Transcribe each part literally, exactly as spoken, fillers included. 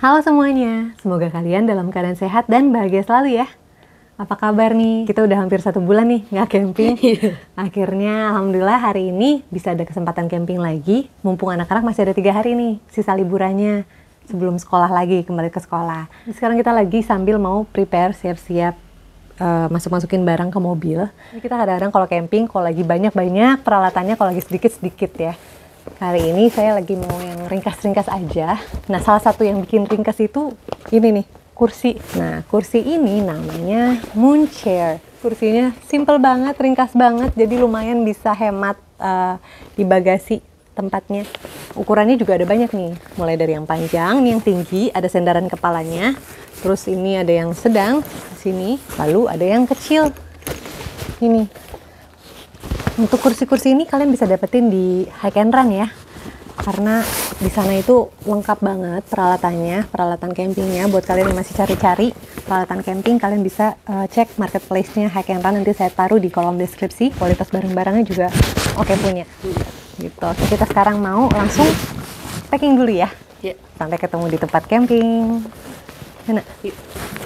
Halo semuanya, semoga kalian dalam keadaan sehat dan bahagia selalu ya. Apa kabar nih? Kita udah hampir satu bulan nih nggak camping. Akhirnya alhamdulillah hari ini bisa ada kesempatan camping lagi. Mumpung anak-anak masih ada tiga hari nih sisa liburannya sebelum sekolah lagi, kembali ke sekolah. Sekarang kita lagi sambil mau prepare siap-siap uh, masuk-masukin barang ke mobil. Kita kadang-kadang kalau camping, kalau lagi banyak-banyak peralatannya, kalau lagi sedikit-sedikit ya. Kali ini saya lagi mau yang ringkas-ringkas aja. Nah, salah satu yang bikin ringkas itu ini nih, kursi. Nah, kursi ini namanya Moon Chair. Kursinya simple banget, ringkas banget, jadi lumayan bisa hemat uh, di bagasi tempatnya. Ukurannya juga ada banyak nih, mulai dari yang panjang, nih yang tinggi, ada sandaran kepalanya. Terus ini ada yang sedang di sini, lalu ada yang kecil. Ini. Untuk kursi-kursi ini kalian bisa dapetin di Hike and Run ya, karena di sana itu lengkap banget peralatannya, peralatan campingnya. Buat kalian yang masih cari-cari peralatan camping, kalian bisa uh, cek marketplace-nya Hike and Run, nanti saya taruh di kolom deskripsi. Kualitas barang-barangnya juga oke punya. Gitu. Oke, kita sekarang mau langsung packing dulu ya. Yeah. Sampai ketemu di tempat camping. Mana? Yuk.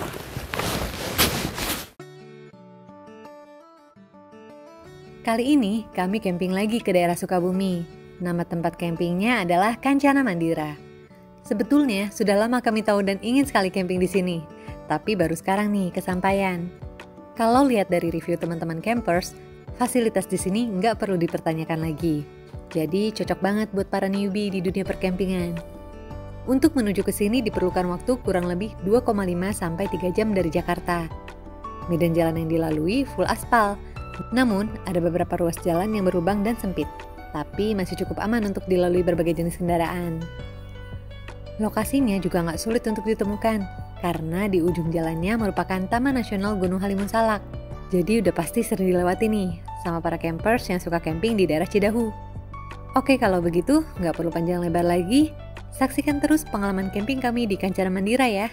Kali ini kami camping lagi ke daerah Sukabumi. Nama tempat campingnya adalah Kancana Mandira. Sebetulnya sudah lama kami tahu dan ingin sekali camping di sini, tapi baru sekarang nih kesampaian. Kalau lihat dari review teman-teman campers, fasilitas di sini nggak perlu dipertanyakan lagi. Jadi cocok banget buat para newbie di dunia percampingan. Untuk menuju ke sini diperlukan waktu kurang lebih dua koma lima sampai tiga jam dari Jakarta. Medan jalan yang dilalui full aspal. Namun, ada beberapa ruas jalan yang berlubang dan sempit, tapi masih cukup aman untuk dilalui berbagai jenis kendaraan. Lokasinya juga nggak sulit untuk ditemukan, karena di ujung jalannya merupakan Taman Nasional Gunung Halimun Salak. Jadi udah pasti sering dilewati nih, sama para campers yang suka camping di daerah Cidahu. Oke, kalau begitu, nggak perlu panjang lebar lagi, saksikan terus pengalaman camping kami di Kancana Mandira ya.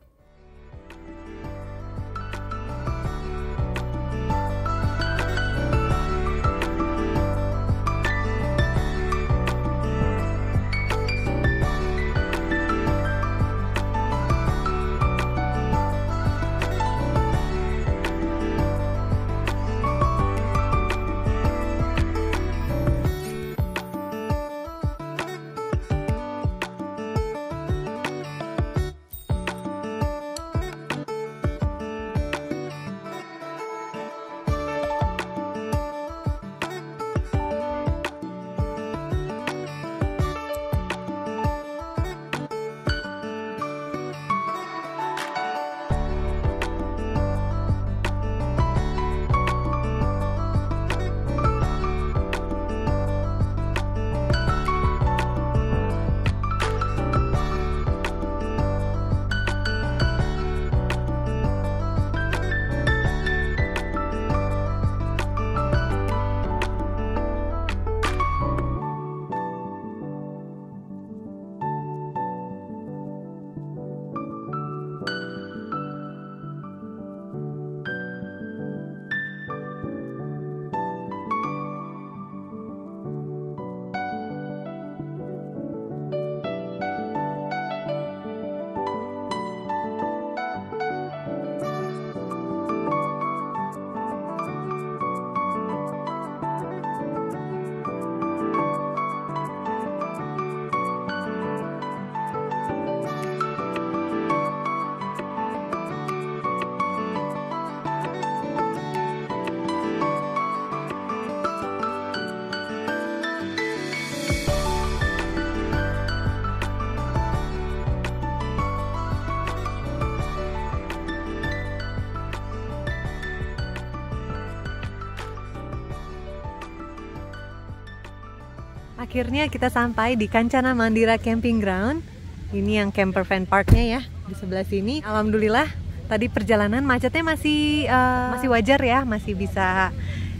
Akhirnya kita sampai di Kancana Mandira Camping Ground. Ini yang camper van parknya ya, di sebelah sini. Alhamdulillah tadi perjalanan macetnya masih uh, masih wajar ya, masih bisa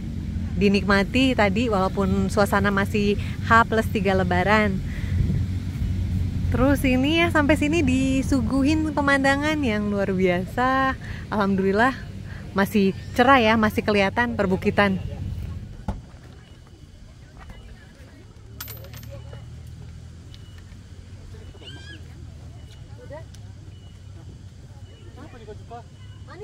dinikmati tadi walaupun suasana masih H plus tiga lebaran. Terus ini ya sampai sini disuguhin pemandangan yang luar biasa. Alhamdulillah masih cerah ya, masih kelihatan perbukitan.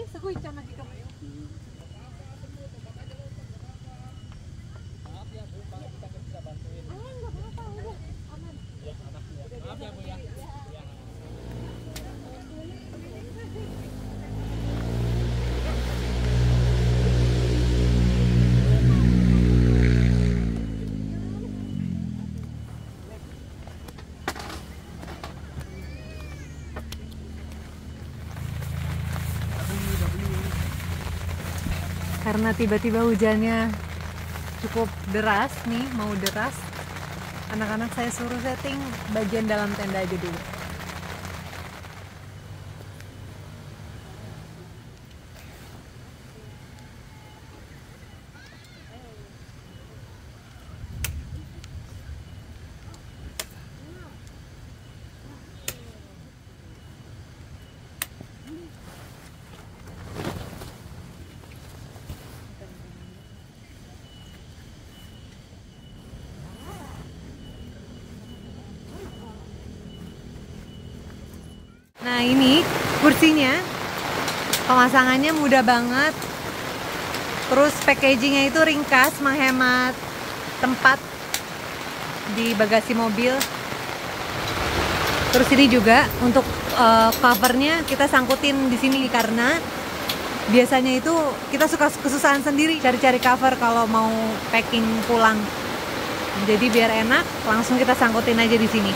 Karena tiba-tiba hujannya cukup deras nih, mau deras, anak-anak saya suruh setting bagian dalam tenda aja dulu. Nah ini kursinya, pemasangannya mudah banget. Terus packagingnya itu ringkas, menghemat tempat di bagasi mobil. Terus ini juga untuk uh, covernya kita sangkutin di sini karena biasanya itu kita suka kesusahan sendiri cari-cari cover kalau mau packing pulang. Jadi biar enak, langsung kita sangkutin aja di sini.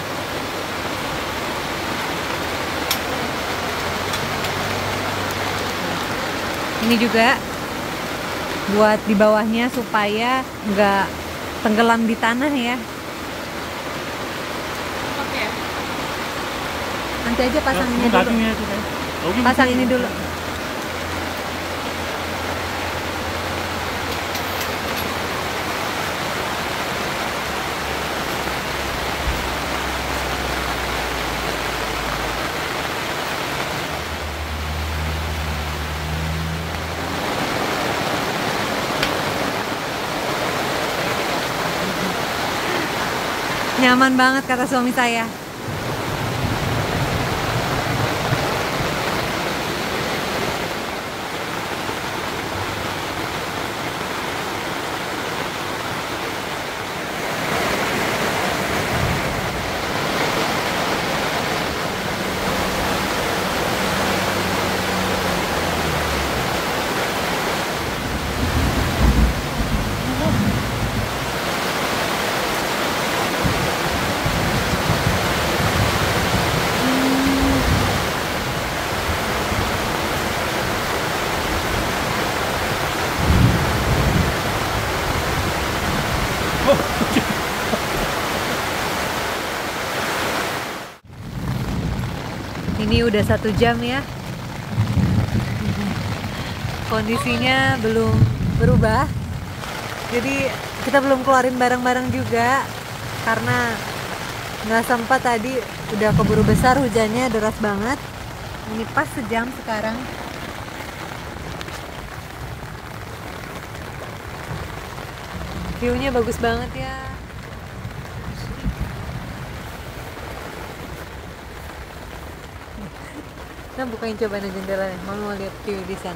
Ini juga buat di bawahnya supaya nggak tenggelam di tanah ya. Oke. Nanti aja pasang ini dulu. Pasang ini dulu. Nyaman banget kata suami saya. Ini udah satu jam ya. Kondisinya belum berubah. Jadi kita belum keluarin barang-barang juga karena nggak sempat tadi, udah keburu besar hujannya, deras banget. Ini pas sejam sekarang. View-nya bagus banget ya. Nah, bukain coba na jendelanya, mau lihat view di sana.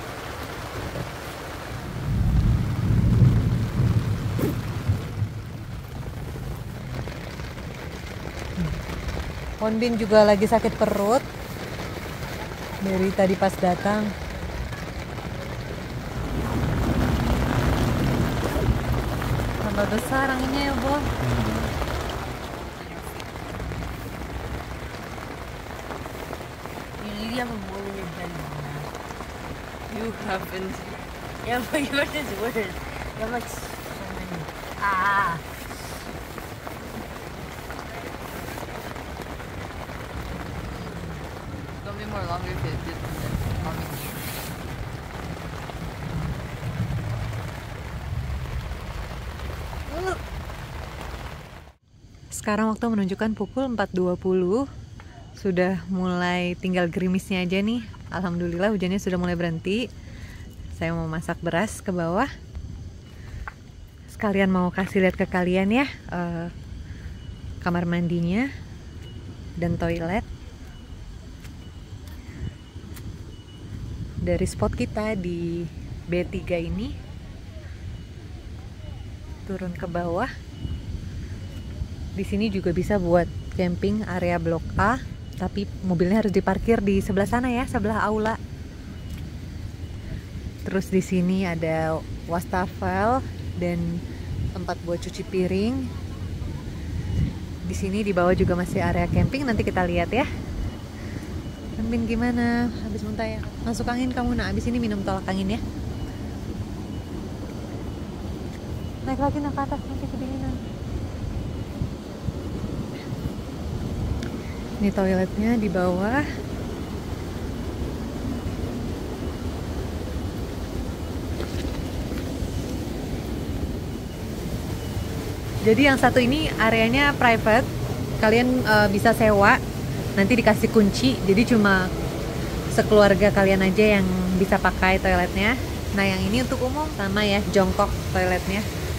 Ponbin juga lagi sakit perut dari tadi pas datang. Tambah besar anginnya ya, Bo. You haven't. Yeah, but yours is worse. You have like so many. Ah. It's gonna be more longer if it did coming here. Sekarang waktu menunjukkan pukul empat dua puluh. Sudah mulai tinggal gerimisnya aja nih. Alhamdulillah hujannya sudah mulai berhenti. Saya mau masak beras ke bawah. Sekalian mau kasih lihat ke kalian ya uh, kamar mandinya dan toilet. dari spot kita di B tiga ini turun ke bawah. Di sini juga bisa buat camping area blok A, tapi mobilnya harus diparkir di sebelah sana ya, sebelah aula. Terus di sini ada wastafel dan tempat buat cuci piring. Di sini di bawah juga masih area camping, nanti kita lihat ya. Camping gimana? Habis muntah ya? Masuk angin kamu nak, habis ini minum tolak angin ya. Naik lagi nak ke atas, nanti kedinginan. Ini toiletnya di bawah. Jadi yang satu ini areanya private, kalian uh, bisa sewa. Nanti dikasih kunci, jadi cuma sekeluarga kalian aja yang bisa pakai toiletnya. Nah yang ini untuk umum, sama ya, jongkok toiletnya.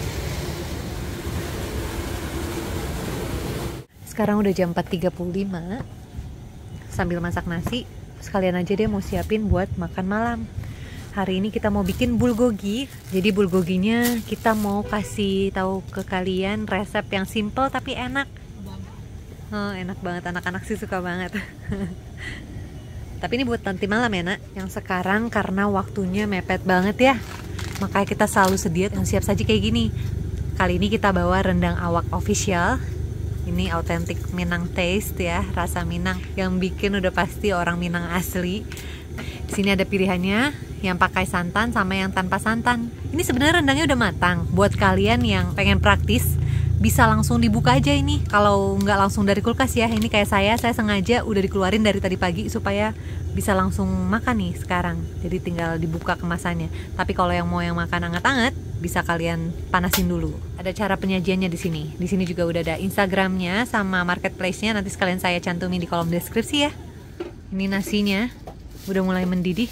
Sekarang udah jam empat tiga puluh lima. Sambil masak nasi, sekalian aja dia mau siapin buat makan malam. Hari ini kita mau bikin bulgogi. Jadi bulgoginya kita mau kasih tahu ke kalian resep yang simple tapi enak. Oh, enak banget, anak-anak sih suka banget. Tapi ini buat nanti malam ya nak. Yang sekarang karena waktunya mepet banget ya, makanya kita selalu sedia yang siap saji kayak gini. Kali ini kita bawa rendang awak official. Ini authentic Minang taste ya, rasa Minang. Yang bikin udah pasti orang Minang asli. Di sini ada pilihannya, yang pakai santan sama yang tanpa santan. Ini sebenarnya rendangnya udah matang. Buat kalian yang pengen praktis, bisa langsung dibuka aja ini. Kalau nggak langsung dari kulkas ya, ini kayak saya, saya sengaja udah dikeluarin dari tadi pagi supaya bisa langsung makan nih sekarang. Jadi tinggal dibuka kemasannya. Tapi kalau yang mau yang makan anget-anget, bisa kalian panasin dulu. Ada cara penyajiannya di sini. Di sini juga udah ada Instagramnya sama marketplace-nya. Nanti sekalian saya cantumin di kolom deskripsi ya. Ini nasinya udah mulai mendidih.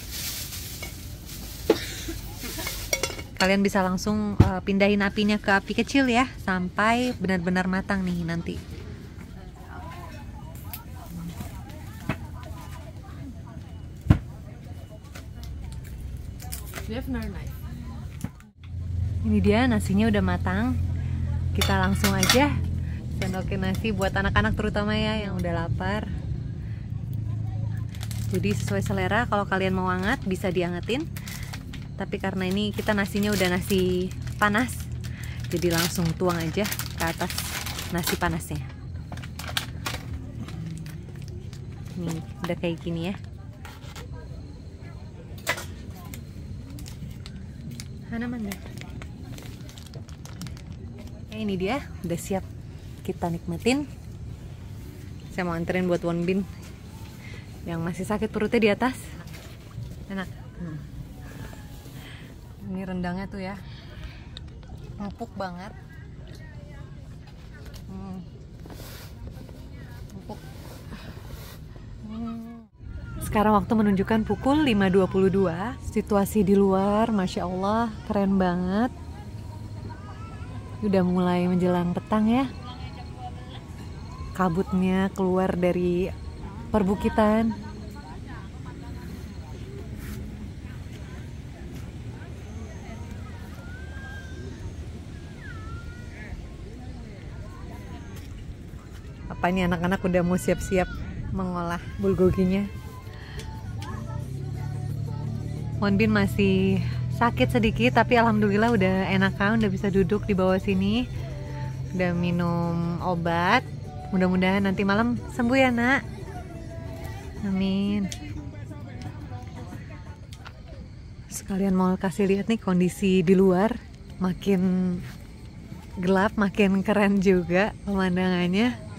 Kalian bisa langsung uh, pindahin apinya ke api kecil ya, sampai benar-benar matang nih nanti. Ini dia nasinya udah matang. Kita langsung aja sendokin nasi buat anak-anak terutama ya yang udah lapar. Jadi sesuai selera, kalau kalian mau hangat bisa diangetin. Tapi karena ini kita nasinya udah nasi panas, jadi langsung tuang aja ke atas nasi panasnya. Nih udah kayak gini ya. Mana mana? Ya, ini dia udah siap kita nikmatin. Saya mau anterin buat Wonbin yang masih sakit perutnya di atas. Enak. Hmm. Ini rendangnya tuh ya, empuk banget. Hmm. Empuk. Hmm. Sekarang waktu menunjukkan pukul lima dua puluh dua. Situasi di luar, masya Allah, keren banget. Udah mulai menjelang petang ya. Kabutnya keluar dari perbukitan. Apa ini anak-anak udah mau siap-siap mengolah bulgoginya. Wonbin masih sakit sedikit, tapi alhamdulillah udah enakan, udah bisa duduk di bawah sini. Udah minum obat. Mudah-mudahan nanti malam sembuh ya nak. Amin. Sekalian mau kasih lihat nih kondisi di luar. Makin gelap, makin keren juga pemandangannya.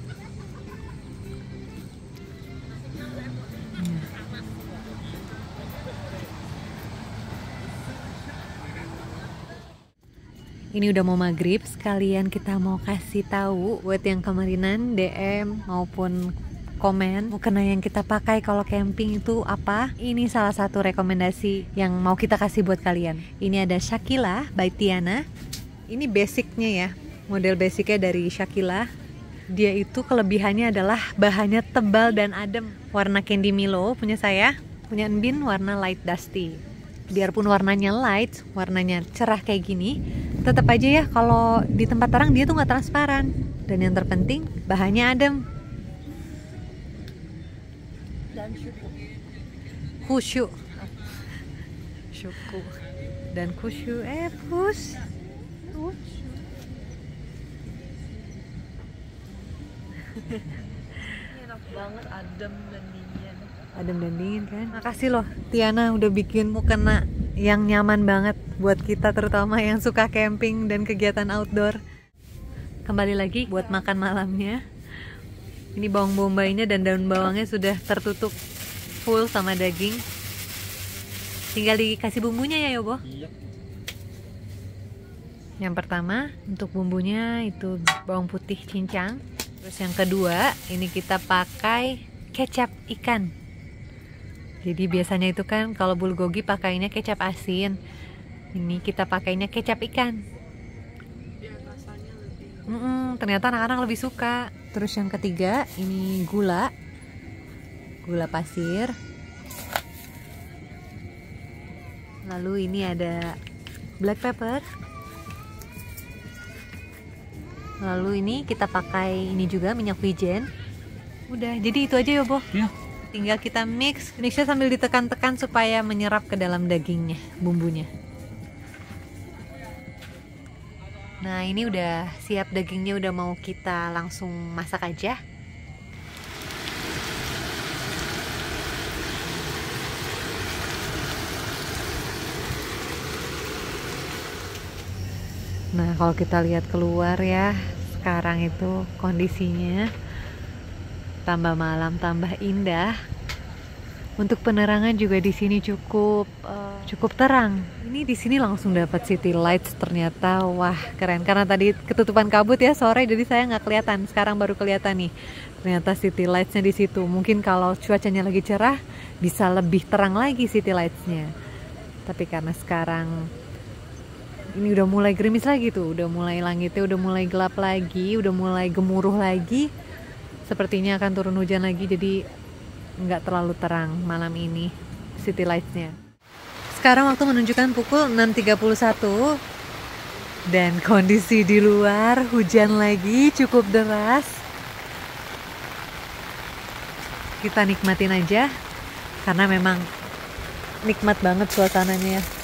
Ini udah mau maghrib, sekalian kita mau kasih tahu buat yang kemarinan D M maupun komen mukena yang kita pakai kalau camping itu apa. Ini salah satu rekomendasi yang mau kita kasih buat kalian. Ini ada Shakila by Tiana. Ini basicnya ya, model basicnya dari Shakila. Dia itu kelebihannya adalah bahannya tebal dan adem. Warna Candy Milo punya saya. punya Enbin warna light dusty. Biarpun warnanya light, warnanya cerah kayak gini, tetap aja ya kalau di tempat terang dia tuh nggak transparan. Dan yang terpenting bahannya adem. Dan syukur. Khusyuk. Syukur. Dan khusyuk. Eh, pus. Enak banget, adem dan dingin. Adem dan dingin kan. Makasih loh Tiana udah bikin mukena yang nyaman banget buat kita, terutama yang suka camping dan kegiatan outdoor. Kembali lagi buat makan malamnya. Ini bawang bombaynya dan daun bawangnya sudah tertutup full sama daging. Tinggal dikasih bumbunya ya Yobo. Iya. Yang pertama untuk bumbunya itu bawang putih cincang. Terus yang kedua ini kita pakai kecap ikan. Jadi biasanya itu kan kalau bulgogi pakainya kecap asin. Ini kita pakainya kecap ikan. Biar rasanya lebih. Mm-mm, ternyata anak-anak lebih suka. Terus yang ketiga ini gula. Gula pasir. Lalu ini ada black pepper. Lalu ini kita pakai ini juga minyak wijen. Udah, jadi itu aja ya, Bo. Iya. Tinggal kita mix, mixnya sambil ditekan-tekan supaya menyerap ke dalam dagingnya, bumbunya. Nah, ini udah siap dagingnya, udah mau kita langsung masak aja. Nah, kalau kita lihat keluar ya, sekarang itu kondisinya tambah malam tambah indah. Untuk penerangan juga di sini cukup uh, cukup terang. Ini di sini langsung dapat city lights ternyata. Wah, keren, karena tadi ketutupan kabut ya sore, jadi saya nggak kelihatan. Sekarang baru kelihatan nih. Ternyata city lights-nya di situ. Mungkin kalau cuacanya lagi cerah bisa lebih terang lagi city lights-nya. Tapi karena sekarang ini udah mulai gerimis lagi tuh, udah mulai langitnya udah mulai gelap lagi, udah mulai gemuruh lagi. Sepertinya akan turun hujan lagi, jadi nggak terlalu terang malam ini city lights-nya. Sekarang waktu menunjukkan pukul enam tiga puluh satu dan kondisi di luar hujan lagi cukup deras. Kita nikmatin aja karena memang nikmat banget suasananya ya.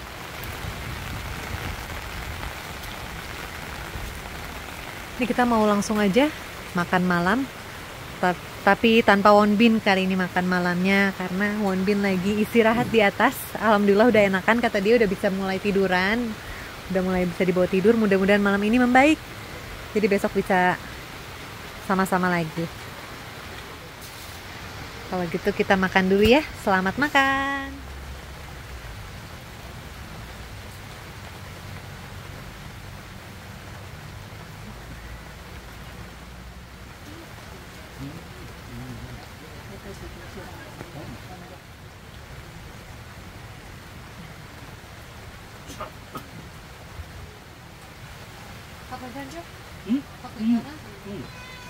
Ini kita mau langsung aja makan malam, tapi tanpa Wonbin kali ini makan malamnya karena Wonbin lagi istirahat di atas. Alhamdulillah udah enakan, kata dia udah bisa mulai tiduran, udah mulai bisa dibawa tidur. Mudah-mudahan malam ini membaik, jadi besok bisa sama-sama lagi. Kalau gitu kita makan dulu ya. Selamat makan. Apa aja? Hmm? Apa Hmm. aja? Hmm.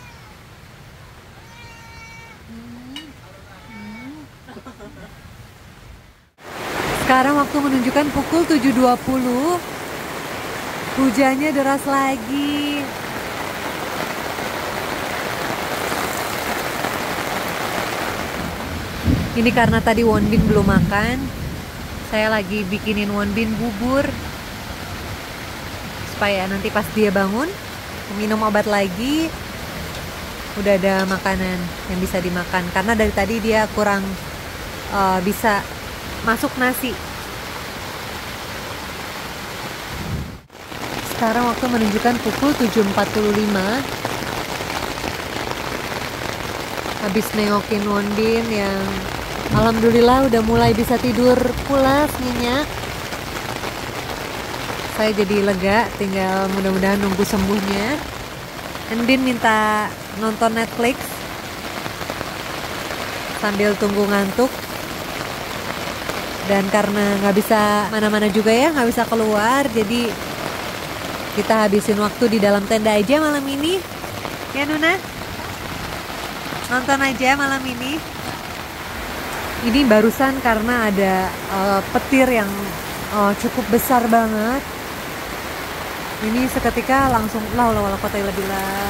Sekarang waktu menunjukkan pukul tujuh dua puluh. Hujannya deras lagi. Ini karena tadi Wonbin belum makan. Saya lagi bikinin Wonbin bubur supaya nanti pas dia bangun minum obat lagi udah ada makanan yang bisa dimakan, karena dari tadi dia kurang uh, bisa masuk nasi. Sekarang waktu menunjukkan pukul tujuh empat puluh lima. Habis nengokin Wonbin yang alhamdulillah udah mulai bisa tidur pulas nyenyak. Saya jadi lega, tinggal mudah-mudahan nunggu sembuhnya. Enbin minta nonton Netflix sambil tunggu ngantuk. Dan karena nggak bisa mana-mana juga ya, nggak bisa keluar, jadi kita habisin waktu di dalam tenda aja malam ini. Ya Nuna? Nonton aja malam ini. Ini barusan karena ada uh, petir yang uh, cukup besar banget. Ini seketika langsung lah lah lah kota lebih lah.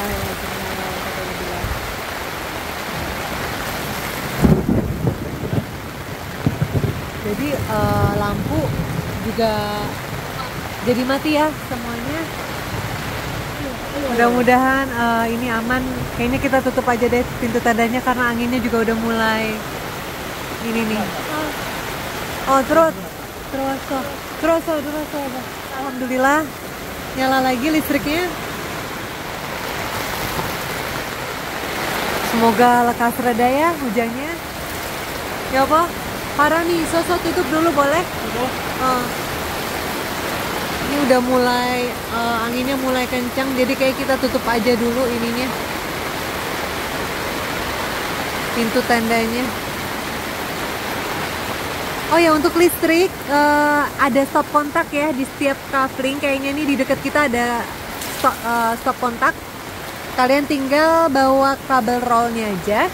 Jadi uh, lampu juga jadi mati ya semuanya. Mudah-mudahan uh, ini aman. Kayaknya kita tutup aja deh pintu tendanya karena anginnya juga udah mulai ini nih. Oh terus terus terus terus terus. Alhamdulillah nyala lagi listriknya. Semoga lekas reda ya hujannya. Ya apa? Parah nih, sosok tutup dulu boleh? Oh. Ini udah mulai uh, anginnya mulai kencang, jadi kayak kita tutup aja dulu ininya, pintu tendanya. Oh ya, untuk listrik uh, ada stop kontak ya di setiap kafling. Kayaknya nih di dekat kita ada stop, uh, stop kontak. Kalian tinggal bawa kabel rollnya aja.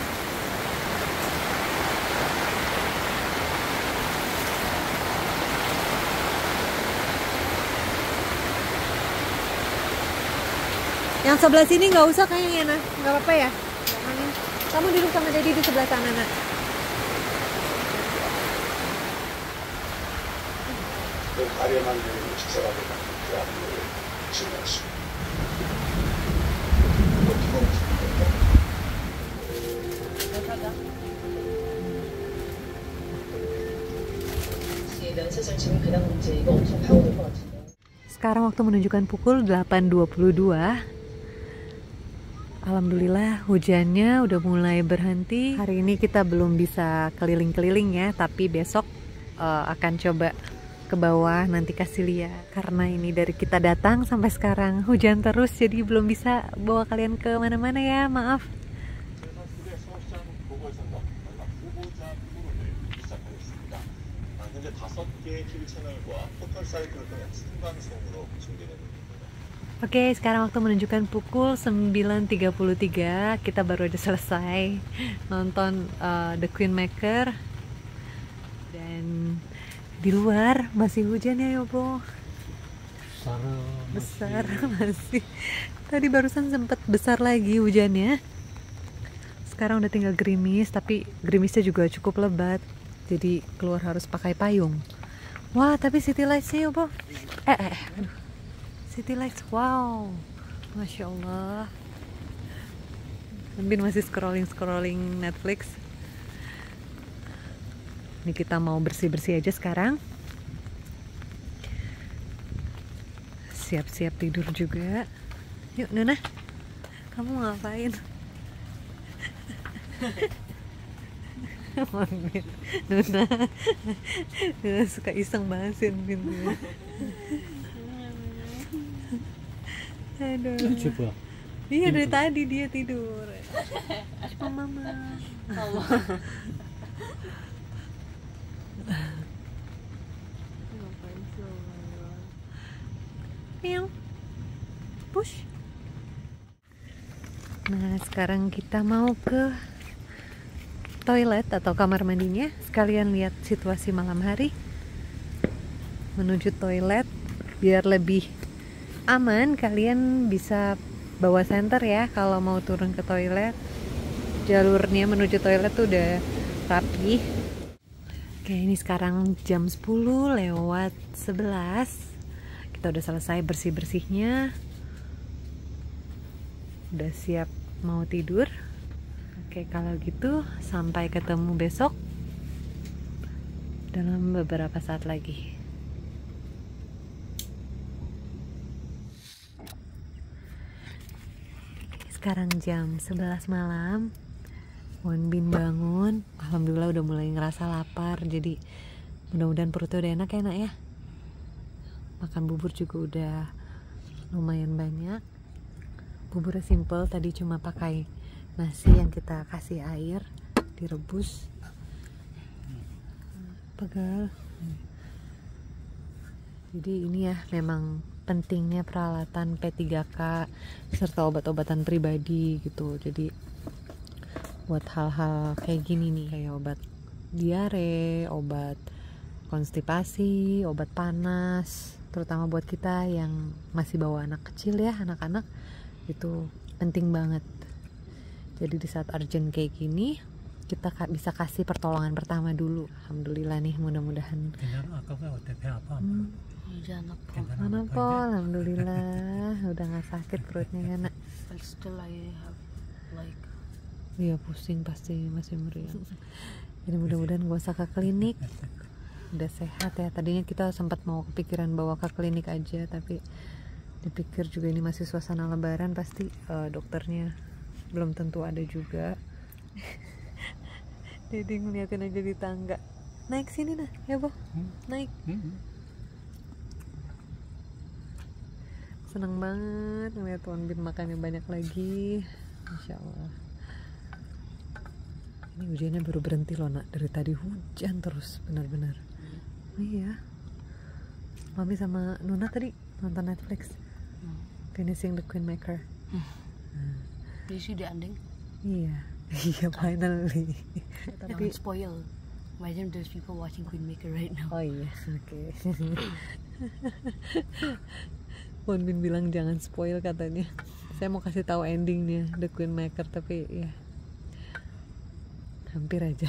Yang sebelah sini nggak usah kayaknya, Nah, nggak apa-apa ya. Kamu duduk sama Dedi di sebelah sana, Nak. Sekarang waktu menunjukkan pukul delapan dua puluh dua. Alhamdulillah hujannya udah mulai berhenti. Hari ini kita belum bisa keliling-keliling ya, tapi besok uh, akan coba ke bawah, nanti kasih lihat. Karena ini dari kita datang sampai sekarang hujan terus, jadi belum bisa bawa kalian ke mana-mana ya, maaf. Oke, sekarang waktu menunjukkan pukul sembilan tiga puluh tiga. Kita baru aja selesai nonton uh, The Queenmaker. Dan di luar masih hujan ya, Yobo. Besar, besar masih. masih. Tadi barusan sempat besar lagi hujannya. Sekarang udah tinggal gerimis, tapi gerimisnya juga cukup lebat. Jadi keluar harus pakai payung. Wah, tapi city lights-nya, Yobo. Eh, eh, aduh. City lights, wow, masya Allah. Bin masih scrolling scrolling Netflix. Ini kita mau bersih bersih aja sekarang. Siap-siap tidur juga. Yuk, Nuna, kamu mau ngapain? Nuna, Nuna suka iseng banget sih pintunya. Aduh. Coba. Iya, dari tadi dia tidur. Mama. Mama. Piang. Push. Nah, sekarang kita mau ke toilet atau kamar mandinya. Sekalian lihat situasi malam hari. Menuju toilet biar lebih aman, kalian bisa bawa senter ya kalau mau turun ke toilet. Jalurnya menuju toilet tuh udah rapi. Oke, ini sekarang jam sepuluh lewat sebelas. Kita udah selesai bersih-bersihnya. Udah siap mau tidur. Oke, kalau gitu sampai ketemu besok dalam beberapa saat lagi. Sekarang jam sebelas malam. Wonbin bangun. Alhamdulillah udah mulai ngerasa lapar. Jadi mudah-mudahan perutnya udah enak ya, Nak ya. Makan bubur juga udah lumayan banyak. Buburnya simple, tadi cuma pakai nasi yang kita kasih air, direbus. Pegal. Jadi ini ya memang pentingnya peralatan P tiga K serta obat-obatan pribadi gitu. Jadi buat hal-hal kayak gini nih, kayak obat diare, obat konstipasi, obat panas, terutama buat kita yang masih bawa anak kecil ya, anak-anak itu penting banget. Jadi di saat urgent kayak gini kita bisa kasih pertolongan pertama dulu. Alhamdulillah nih, mudah-mudahan. Hmm. Jangan Mana po, alhamdulillah udah nggak sakit perutnya kan. But still I have like. Iya pusing pasti, masih meriang. Jadi mudah-mudahan gak usah ke klinik. Udah sehat ya. Tadinya kita sempat mau kepikiran bawa ke klinik aja, tapi dipikir juga ini masih suasana lebaran, pasti uh, dokternya belum tentu ada juga. Jadi ngeliatin aja di tangga. Naik sini nah, ya boh, naik. Seneng banget ngeliat Won Bin makannya banyak lagi, Masya Allah. Ini hujannya baru berhenti loh nak, dari tadi hujan terus benar-benar. Oh, iya, Mami sama Nuna tadi nonton Netflix, Hmm. Finishing the Queenmaker. Hmm. Nah. Did you see the ending? Iya, iya finally. Don't spoil. Imagine there's people watching Queenmaker right now. Oh iya, oke. Okay. Won Bin bilang jangan spoil katanya. Saya mau kasih tahu endingnya The Queenmaker, tapi ya hampir aja.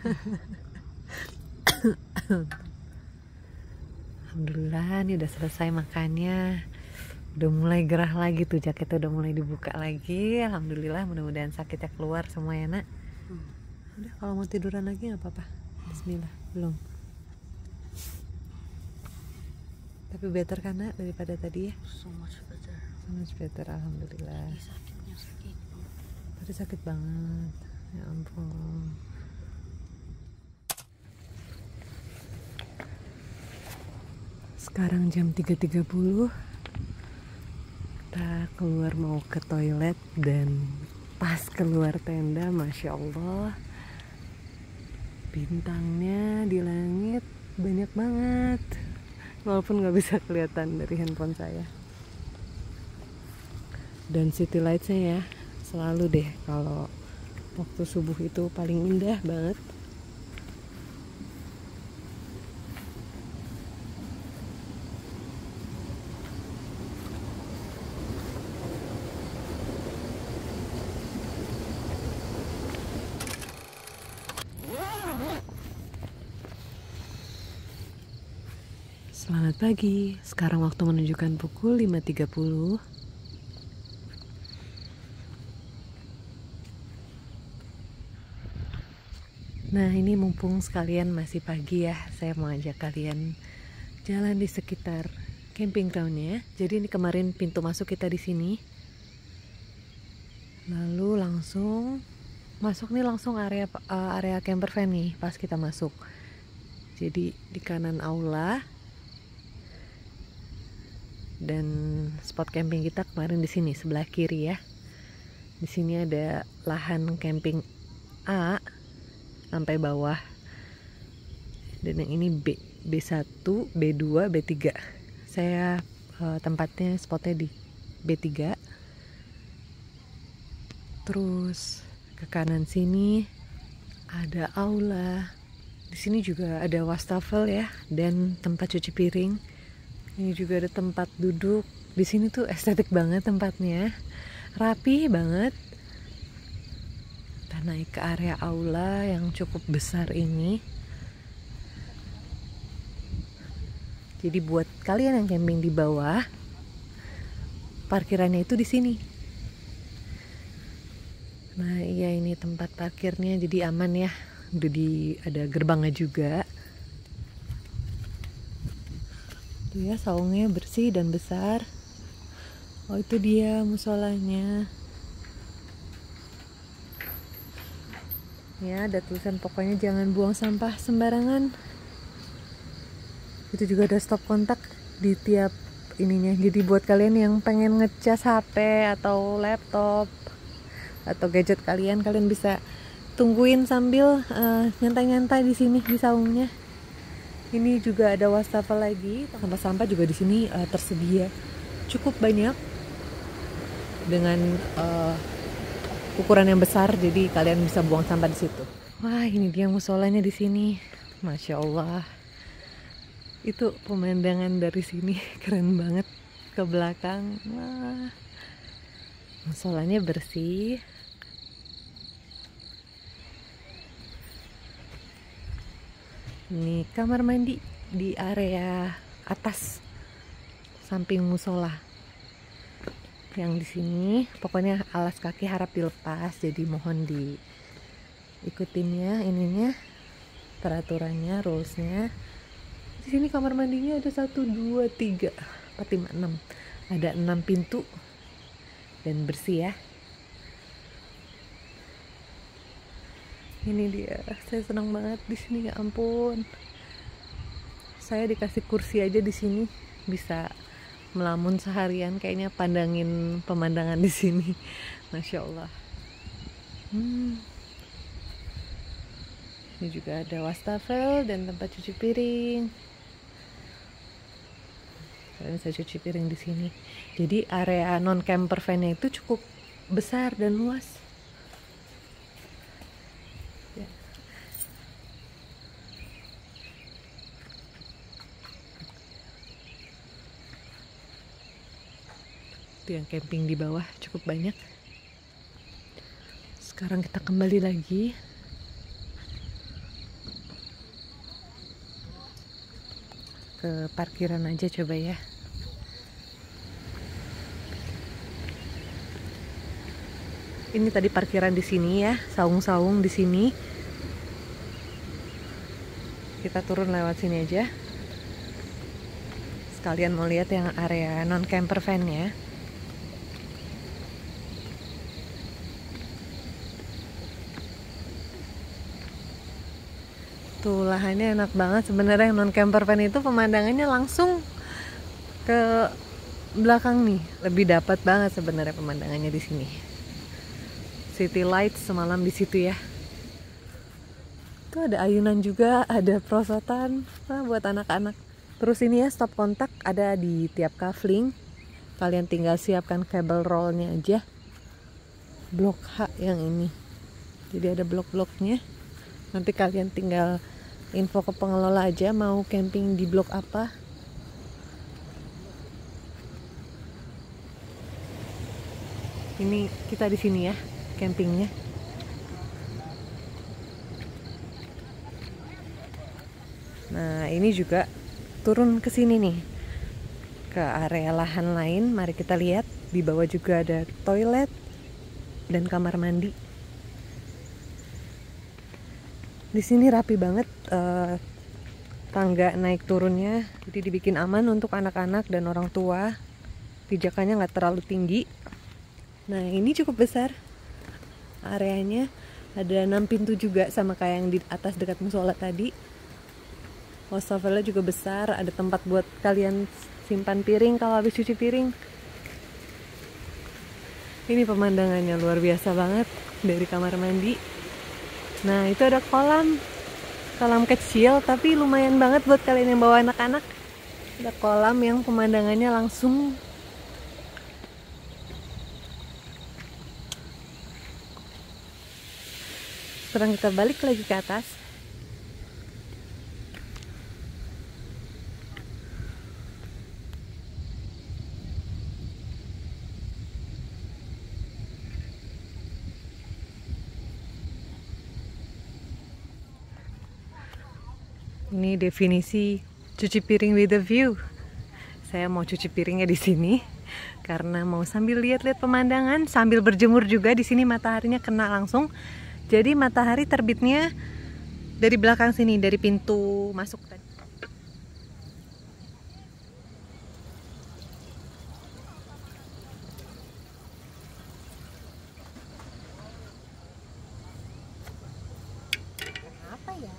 Alhamdulillah nih udah selesai makannya. Udah mulai gerah lagi tuh, jaketnya udah mulai dibuka lagi. Alhamdulillah, mudah-mudahan sakitnya keluar semua ya nak. Hmm. Udah kalau mau tiduran lagi nggak apa-apa. Bismillah, belum. Tapi better kan nak daripada tadi ya? So much better. So much better, alhamdulillah. Tadi sakitnya sakit. Tadi sakit banget, ya ampun. Sekarang jam tiga tiga puluh. Kita keluar mau ke toilet, dan pas keluar tenda, Masya Allah, bintangnya di langit banyak banget. Walaupun nggak bisa kelihatan dari handphone saya. Dan city lightsnya ya selalu deh kalau waktu subuh itu paling indah banget. Selamat pagi, sekarang waktu menunjukkan pukul lima tiga puluh. Nah ini mumpung sekalian masih pagi ya, saya mau ajak kalian jalan di sekitar camping groundnya. Jadi ini kemarin pintu masuk kita di sini. Lalu langsung masuk nih, langsung area uh, area camper van nih pas kita masuk. Jadi di kanan aula. Dan spot camping kita kemarin di sini sebelah kiri ya. Di sini ada lahan camping A sampai bawah. Dan yang ini B, B satu, B dua, B tiga. Saya uh, tempatnya spotnya di B tiga. Terus ke kanan sini ada aula. Di sini juga ada wastafel ya, dan tempat cuci piring. Ini juga ada tempat duduk. Di sini tuh estetik banget tempatnya, rapi banget. Kita naik ke area aula yang cukup besar ini. Jadi buat kalian yang camping di bawah, parkirannya itu di sini. Nah iya, ini tempat parkirnya, jadi aman ya. Udah di ada gerbangnya juga. Tuh ya, saungnya bersih dan besar. Oh itu dia musolanya. Ya ada tulisan pokoknya jangan buang sampah sembarangan. Itu juga ada stop kontak di tiap ininya. Jadi buat kalian yang pengen ngecas H P atau laptop atau gadget kalian, kalian bisa tungguin sambil uh, nyantai-nyantai di sini di saungnya. Ini juga ada wastafel lagi. Sampah-sampah juga di sini uh, tersedia cukup banyak dengan uh, ukuran yang besar, jadi kalian bisa buang sampah di situ. Wah, ini dia musolanya di sini. Masya Allah. Itu pemandangan dari sini keren banget ke belakang. Wah. Musolanya bersih. Ini kamar mandi di area atas samping musola. Yang di sini pokoknya alas kaki harap dilepas, jadi mohon di ikutin ya ininya, peraturannya, rulesnya. Di sini kamar mandinya ada satu, dua, tiga, empat, lima, enam. Ada enam pintu dan bersih ya. Ini dia, saya senang banget di sini, ya ampun. Saya dikasih kursi aja di sini, bisa melamun seharian kayaknya pandangin pemandangan di sini. Masya Allah. Hmm. Ini juga ada wastafel dan tempat cuci piring. Kalian bisa cuci piring di sini. Jadi area non camper van-nya itu cukup besar dan luas. Ya. Itu yang camping di bawah cukup banyak. Sekarang kita kembali lagi. Ke parkiran aja coba ya. Ini tadi parkiran di sini ya, saung-saung di sini. Kita turun lewat sini aja. Sekalian mau lihat yang area non camper van-nya. Tuh lahannya enak banget sebenarnya. Yang non camper van itu pemandangannya langsung ke belakang nih, lebih dapat banget sebenarnya pemandangannya di sini. City lights semalam di situ ya. Tuh ada ayunan juga, ada perosotan. Wah, buat anak-anak. Terus ini ya stop kontak ada di tiap kafling. Kalian tinggal siapkan kabel rollnya aja. Blok H yang ini. Jadi ada blok-bloknya. Nanti kalian tinggal info ke pengelola aja mau camping di blok apa. Ini kita di sini ya, campingnya. Nah, ini juga turun ke sini nih. Ke area lahan lain, mari kita lihat. Di bawah juga ada toilet dan kamar mandi. Di sini rapi banget uh, tangga naik turunnya, jadi dibikin aman untuk anak-anak dan orang tua. Pijakannya nggak terlalu tinggi. Nah, ini cukup besar areanya. Ada enam pintu juga sama kayak yang di atas dekat musola tadi. Wastafelnya juga besar, ada tempat buat kalian simpan piring kalau habis cuci piring. Ini pemandangannya luar biasa banget dari kamar mandi. Nah, itu ada kolam. Kolam kecil tapi lumayan banget buat kalian yang bawa anak-anak. Ada kolam yang pemandangannya langsung. Sekarang kita balik lagi ke atas. Ini definisi cuci piring with a view. Saya mau cuci piringnya di sini karena mau sambil lihat-lihat pemandangan, sambil berjemur juga. Di sini mataharinya kena langsung. Jadi matahari terbitnya dari belakang sini, dari pintu masuk tadi. Apa ya?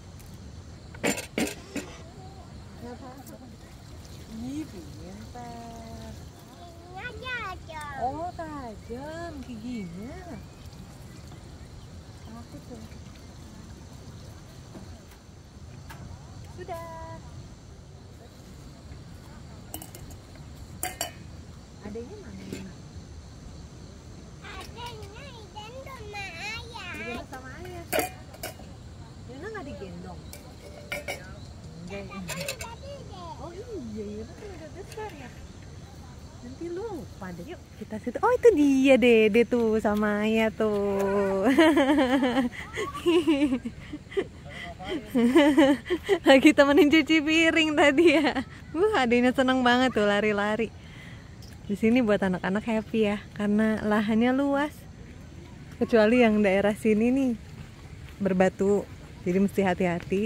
Ih, pintar. Oh, tajam giginya. Aku tuh. Sudah. Adanya mana? Adanya dan sama ayah. Sama ayah. Tapi lupa deh. Yuk kita situ. Oh itu dia Dede tuh sama Ayah tuh. Lagi temenin cuci piring tadi ya. Wah adiknya seneng banget tuh lari-lari. Di sini buat anak-anak happy ya, karena lahannya luas. Kecuali yang daerah sini nih berbatu, jadi mesti hati-hati.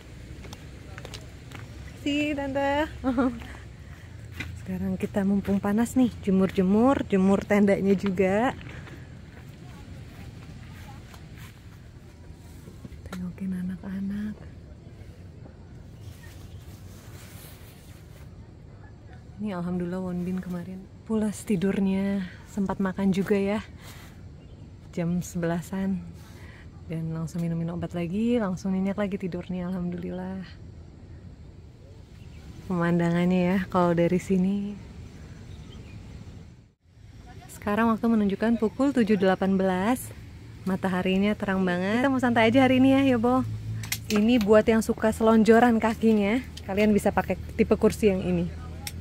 Si tante. Sekarang kita mumpung panas nih, jemur-jemur, jemur tendanya juga. Tengokin anak-anak. Ini alhamdulillah Wonbin kemarin pulas tidurnya, sempat makan juga ya. Jam sebelasan. Dan langsung minum-minum obat lagi, langsung nyenyak lagi tidurnya, alhamdulillah. Pemandangannya ya kalau dari sini. Sekarang waktu menunjukkan pukul tujuh delapan belas. Mataharinya terang banget. Kita mau santai aja hari ini ya, Yobo. Ini buat yang suka selonjoran kakinya, kalian bisa pakai tipe kursi yang ini.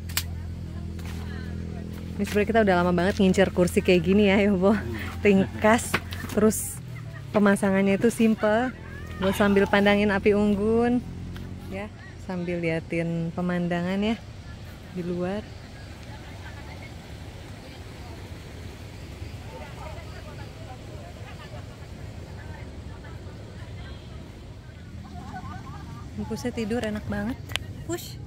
Ini sebenarnya kita udah lama banget ngincer kursi kayak gini ya, Yobo. Ringkas, terus pemasangannya itu simple. Buat sambil pandangin api unggun, ya. Sambil liatin pemandangan ya di luar. Bungkusnya tidur enak banget. Push.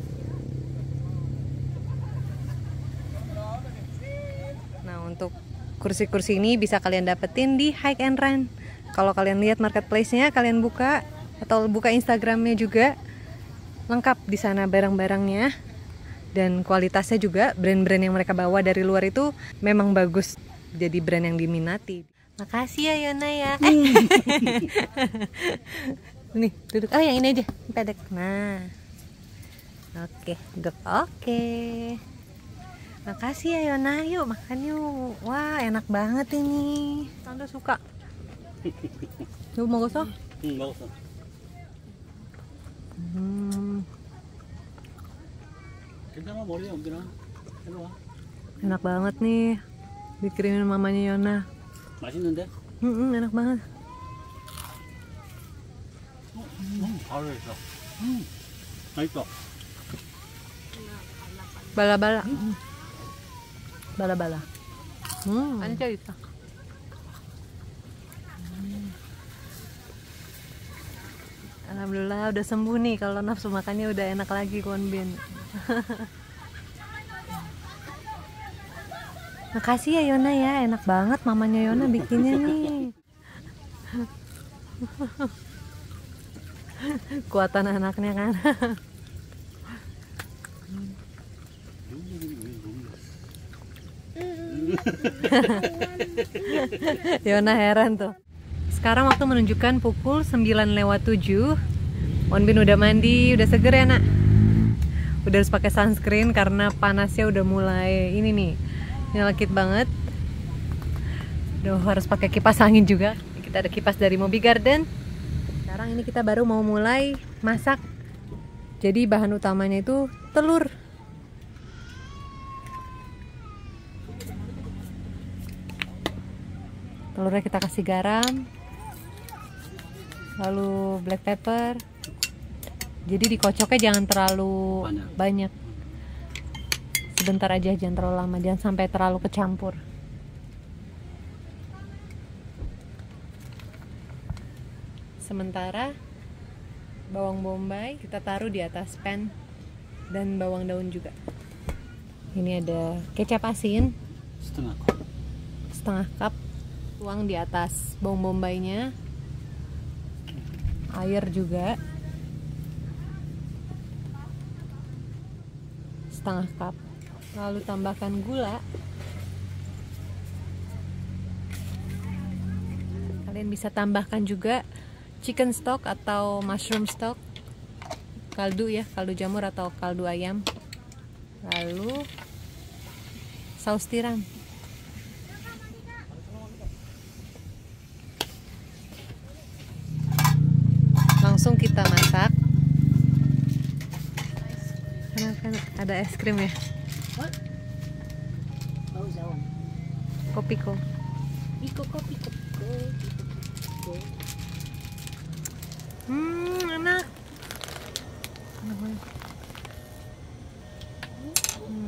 Nah untuk kursi-kursi ini bisa kalian dapetin di Hike and Run. Kalau kalian lihat marketplace-nya, kalian buka atau buka Instagramnya juga. Lengkap di sana barang-barangnya dan kualitasnya juga. Brand-brand yang mereka bawa dari luar itu memang bagus, jadi brand yang diminati. Makasih ya Yona ya. Eh. Nih duduk. Oh yang ini aja pedek. Nah oke duduk. Oke makasih ya Yona. Yuk makan yuk. Wah enak banget ini. Tante suka. Yuk mau gosok? Hmm, mau gosok. Hmm. Enak banget nih, dikirimin mamanya Yona. 맛있는데? Hmm, enak banget. 음, 바로 했어. 음, 맛있어. Bala-bala. Bala-bala. Hmm, ini cerita. Alhamdulillah udah sembuh nih, kalau nafsu makannya udah enak lagi Wonbin. Makasih ya Yona ya, enak banget mamanya Yona bikinnya nih. Kuatan anaknya kan. Yona heran tuh. Sekarang waktu menunjukkan pukul sembilan lewat tujuh. Wonbin udah mandi, udah seger ya nak. Udah harus pakai sunscreen karena panasnya udah mulai ini nih, nyelekit banget. Udah harus pakai kipas angin juga. Kita ada kipas dari Moby Garden. Sekarang ini kita baru mau mulai masak. Jadi bahan utamanya itu telur. Telurnya kita kasih garam, lalu black pepper. Jadi dikocoknya jangan terlalu banyak. banyak. Sebentar aja, jangan terlalu lama, jangan sampai terlalu kecampur. Sementara bawang bombay kita taruh di atas pan dan bawang daun juga. Ini ada kecap asin setengah cup. Setengah cup. Tuang di atas bawang bombaynya. Air juga setengah cup. Lalu tambahkan gula. Kalian bisa tambahkan juga chicken stock atau mushroom stock, kaldu ya, kaldu jamur atau kaldu ayam. Lalu saus tiram. Langsung kita masak. Karena kan ada es krim ya. Kopiko. Piko piko piko piko. Hmm, enak. Enak banget. Hmm.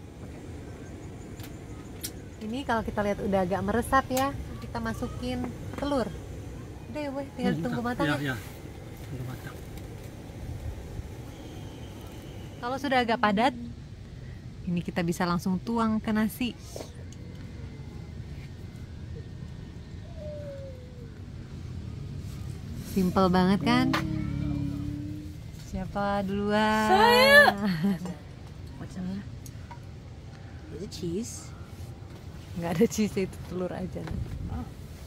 Ini kalau kita lihat udah agak meresap ya, kita masukin telur. Udah ya, Boy, tinggal tunggu matang ya. Ya, ya. Tunggu matang. Kalau sudah agak padat, ini kita bisa langsung tuang ke nasi. Simple banget kan? Siapa duluan? Saya. What's up? Is it cheese? Nggak ada cheese, itu telur aja. Oh.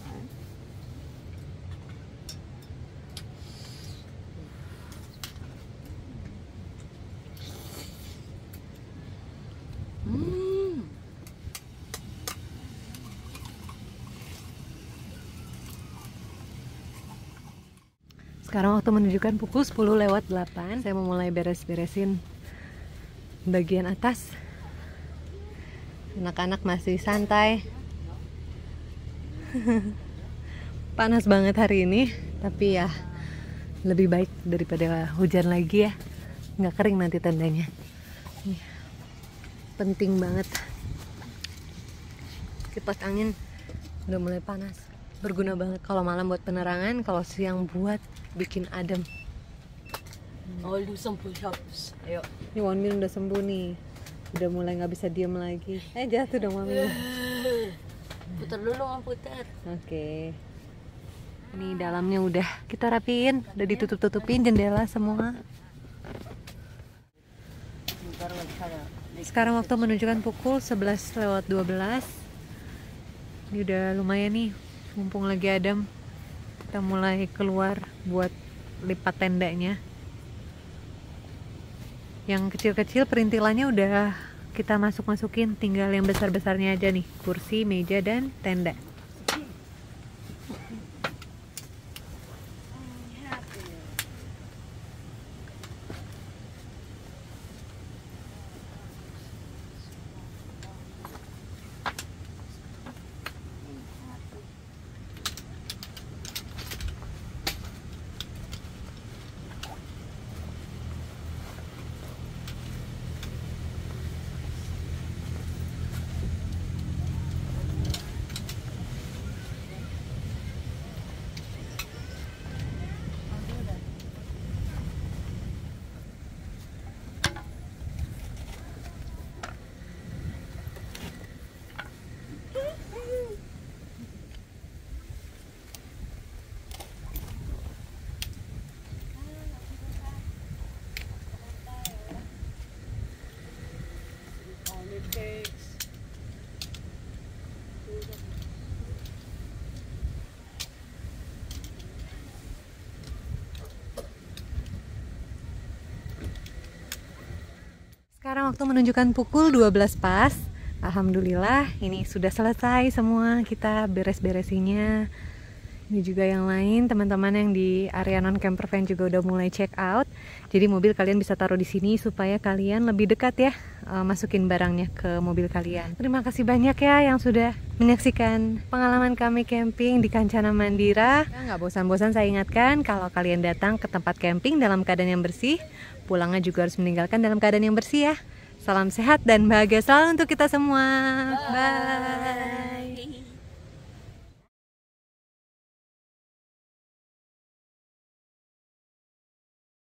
Hmm. Sekarang waktu menunjukkan pukul sepuluh lewat delapan. Saya mau mulai beres-beresin bagian atas. Anak-anak masih santai. Panas banget hari ini, tapi ya lebih baik daripada hujan lagi ya. Nggak kering nanti tendanya. Nih, penting banget. Kipas angin udah mulai panas. Berguna banget kalau malam buat penerangan, kalau siang buat bikin adem. I'll do some push-ups. Ayo. Ini Wonmin udah sembuh nih. Udah mulai nggak bisa diem lagi. Eh, jatuh dong Mami. Putar dulu, Mam, putar. Oke. Ini dalamnya udah kita rapiin, udah ditutup-tutupin jendela semua. Bentar lagi ada. Sekarang waktu menunjukkan pukul sebelas lewat dua belas. Ini udah lumayan nih, mumpung lagi adem. Kita mulai keluar buat lipat tendanya. Yang kecil-kecil perintilannya udah kita masuk-masukin, tinggal yang besar-besarnya aja nih, kursi, meja, dan tenda. Sekarang waktu menunjukkan pukul dua belas pas. Alhamdulillah ini sudah selesai semua, kita beres-beresinya. Ini juga yang lain, teman-teman yang di area non camper van juga udah mulai check out. Jadi mobil kalian bisa taruh di sini supaya kalian lebih dekat ya, uh, masukin barangnya ke mobil kalian. Terima kasih banyak ya yang sudah menyaksikan pengalaman kami camping di Kancana Mandira. Nggak bosan-bosan saya ingatkan, kalau kalian datang ke tempat camping dalam keadaan yang bersih, pulangnya juga harus meninggalkan dalam keadaan yang bersih ya. Salam sehat dan bahagia selalu untuk kita semua. Bye. Bye.